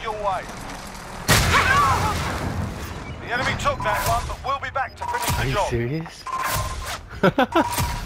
your way. The enemy took that one, but we'll be back to finish the job. Are you serious?